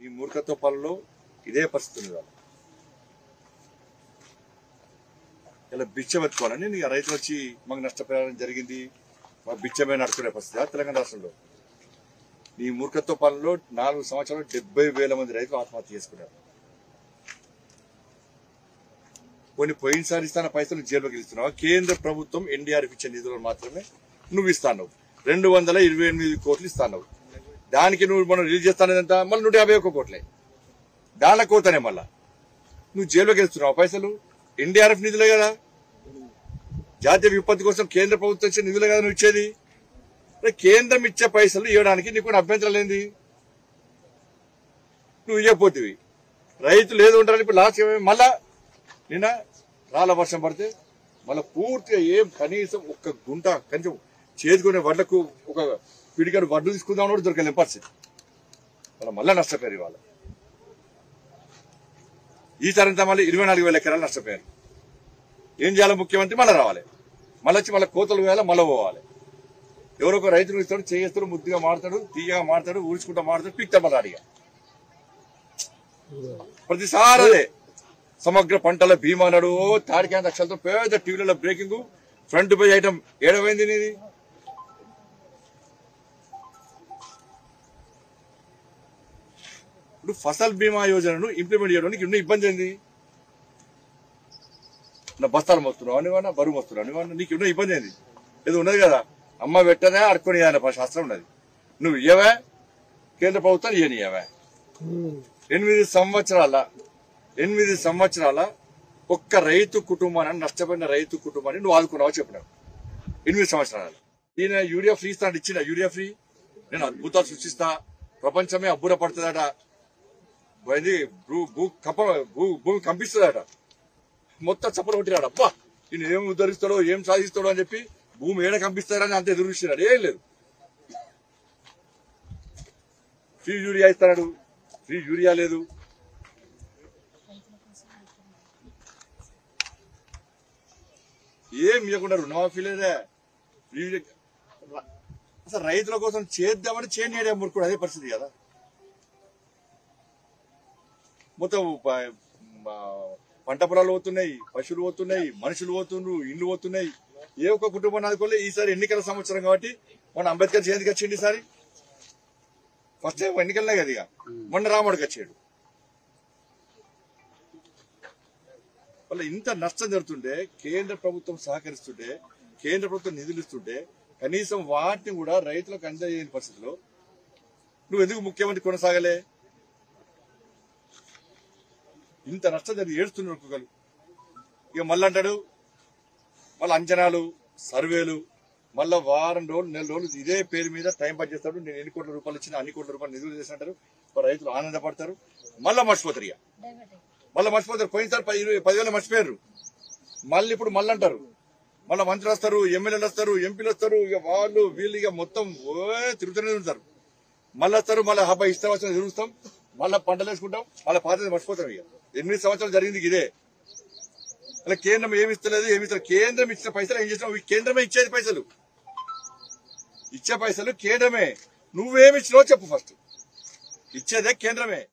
ఈ మూర్ఖత్వ పాలనలో ఇదే పరిస్థితి ఉంది. ఇలా బిచ్చం ఎత్తుకోవాలని నీ రైతులు వచ్చి మాకు నష్టపరిహారం జరిగింది, మా బిచ్చమే నడుచుకునే పరిస్థితి తెలంగాణ రాష్ట్రంలో. నీ మూర్ఖత్వ పాలనలో 4 సంవత్సరాలు 70,000 మంది రైతులు ఆత్మహత్య చేసుకున్నారు. కొన్ని పోయినసారి ఇస్తాన పైసలు జైల్లోకి ఇస్తున్నావు. కేంద్ర ప్రభుత్వం ఎన్డీఆర్ఎఫ్ ఇచ్చే నిధులను మాత్రమే నువ్వు ఇస్తాను. 228 కోట్లు ఇస్తాను. దానికి నువ్వు మనం రిలీజ్ చేస్తానంత మళ్ళీ 151 కోట్లే. దానిలో కోతనే మళ్ళా నువ్వు జైల్లోకి వెళ్తున్నావు. పైసలు ఎన్డీఆర్ఎఫ్ నిధులే కదా, జాతీయ విపత్తు కోసం కేంద్ర ప్రభుత్వం ఇచ్చే నిధులే కదా నువ్వు ఇచ్చేది. కేంద్రం ఇచ్చే పైసలు ఇవ్వడానికి నీకు అభ్యంతరం లేనిది. నువ్వు ఇవ్వకపోతేవి రైతులు ఏదో ఉంటారని ఇప్పుడు లాస్ట్ మళ్ళా నిన్న రాళ్ళ వర్షం పడితే మళ్ళీ పూర్తిగా ఏం కనీసం ఒక్క గుంట కొంచెం చేదుకునే వడ్లకు ఒక పిడికడు వడ్లు తీసుకుందాం కూడా దొరకలేని పరిస్థితి. మళ్ళీ నష్టపోయారు. ఇవాళ ఈసారి అంతా మళ్ళీ 24,000 ఎకరాలు నష్టపోయారు. ఏం చేయాలి? ముఖ్యమంత్రి మళ్ళీ రావాలి, మళ్ళీ వచ్చి మళ్ళీ కోతలు వేయాలి, మళ్ళీ పోవాలి. ఎవరొక రైతులు ఇస్తాడు, చేస్తాడు, ముద్దుగా మాడతాడు, తీయగా మాడతాడు, ఊడ్చుకుంటా మాడతాడు, పిక్తా మళ్ళీ అడిగా ప్రతిసారి అదే సమగ్ర పంటల బీమా అన్నాడు. తాడికాయ అక్షరాలతో పెద్ద టీవీలలో బ్రేకింగ్ ఫ్రంట్ పేజ్ ఐటమ్ ఏడవైంది నీది. ఇప్పుడు ఫసల్ బీమా యోజనను ఇంప్లిమెంట్ చేయడానికి ఉన్న ఇబ్బంది ఏంది? నా బస్తాలు మోస్తున్నావు అనివన్నా, బరువు మోస్తున్నావు అనివన్నా, నీకు ఉన్న ఇబ్బంది ఏంది? ఏదో ఉన్నది కదా, అమ్మ పెట్టనే అడుకొని శాస్త్రం ఉన్నది. నువ్వు ఇయ్యవా? కేంద్ర ప్రభుత్వం ఇయ్యనియవా? 8 సంవత్సరాల ఒక్క రైతు కుటుంబాన్ని, నష్టపోయిన రైతు కుటుంబాన్ని నువ్వు ఆదుకున్నావా చెప్పినావు. 8 సంవత్సరాలు ఈయన యూరియా ఫ్రీ ఇస్తాను, ఇచ్చిన యూరియా ఫ్రీ నేను అద్భుతాలు సృష్టిస్తా, ప్రపంచమే అబ్బుర పడుతుందట, భూమి కంపిస్తుందట, మొత్తం చప్పలు కొట్టినాడు. అబ్బా ఈయన ఏం ఉద్ధరిస్తాడో ఏం సాధిస్తాడో అని చెప్పి భూమి ఏడ కంపిస్తాడని అంత ఎదురు చూసినాడు. ఏం లేదు, ఫ్రీ యూరియా ఇస్తాడు, ఫ్రీ యూరియా లేదు. ఏం ఇవ్వకుండా రుణమాఫీ లేదా, అసలు రైతుల కోసం చేద్దామని చేయడం మురుకుడు అదే పరిస్థితి కదా. మొత్తం పంట పొలాలు పోతున్నాయి, పశువులు పోతున్నాయి, మనుషులు పోతున్నారు, ఇండ్లు పోతున్నాయి. ఏ ఒక్క కుటుంబాన్ని ఆదుకోలే. ఈసారి ఎన్నికల సంవత్సరం కాబట్టి మన అంబేద్కర్ జయంతికి వచ్చింది. ఈసారి ఫస్ట్ టైం ఎన్నికలనే కదా, ఇక మొన్న రాముడికి వచ్చాడు. వాళ్ళ ఇంత నష్టం జరుగుతుంటే, కేంద్ర ప్రభుత్వం సహకరిస్తుంటే, కేంద్ర ప్రభుత్వం నిధులు ఇస్తుంటే కనీసం వాటిని కూడా రైతులకు అందజేయని పరిస్థితిలో నువ్వు ఎందుకు ముఖ్యమంత్రి కొనసాగలే? ఇంత నష్టం జరిగి ఏడుస్తున్నారు ఒక్కొక్కరు. ఇక మళ్ళీ అంటాడు మళ్ళీ అంచనాలు, సర్వేలు, మళ్ళీ వారం రోజులు 4 రోజులు ఇదే పేరు మీద టైం పాస్ చేస్తాడు. నేను ఎన్ని కోట్ల రూపాయలు ఇచ్చినా అన్ని కోట్ల రూపాయలు నిధులు చేసినట్టారు. రైతులు ఆనందపడతారు, మళ్ళీ మర్చిపోతారు. ఇక మళ్ళీ మర్చిపోతారు. పోయినసారి 10,000 మర్చిపోయారు. మళ్ళీ ఇప్పుడు మళ్ళీ అంటారు. మళ్ళీ మంత్రులు వస్తారు, ఎమ్మెల్యేలు వస్తారు, ఎంపీలు వస్తారు. ఇక వాళ్ళు వీళ్ళు ఇక మొత్తం తిరుగుతూనే ఉంటారు. మళ్ళీ వస్తారు, మళ్ళీ హబ్బా ఇష్టం వచ్చిన తిరుగుతాం, మళ్ళీ పంటలు వేసుకుంటాం, మళ్ళీ పాత మర్చిపోతాం. ఇక 8 సంవత్సరాలు జరిగింది ఇదే. అలా కేంద్రం ఏమి ఇస్తలేదు, ఏమి ఇస్తారు. కేంద్రం ఇచ్చిన పైసలు ఏం చేసినావు? కేంద్రమే ఇచ్చేది పైసలు, ఇచ్చే పైసలు కేంద్రమే. నువ్వేమి ఇచ్చినావో చెప్పు. ఫస్ట్ ఇచ్చేదే కేంద్రమే.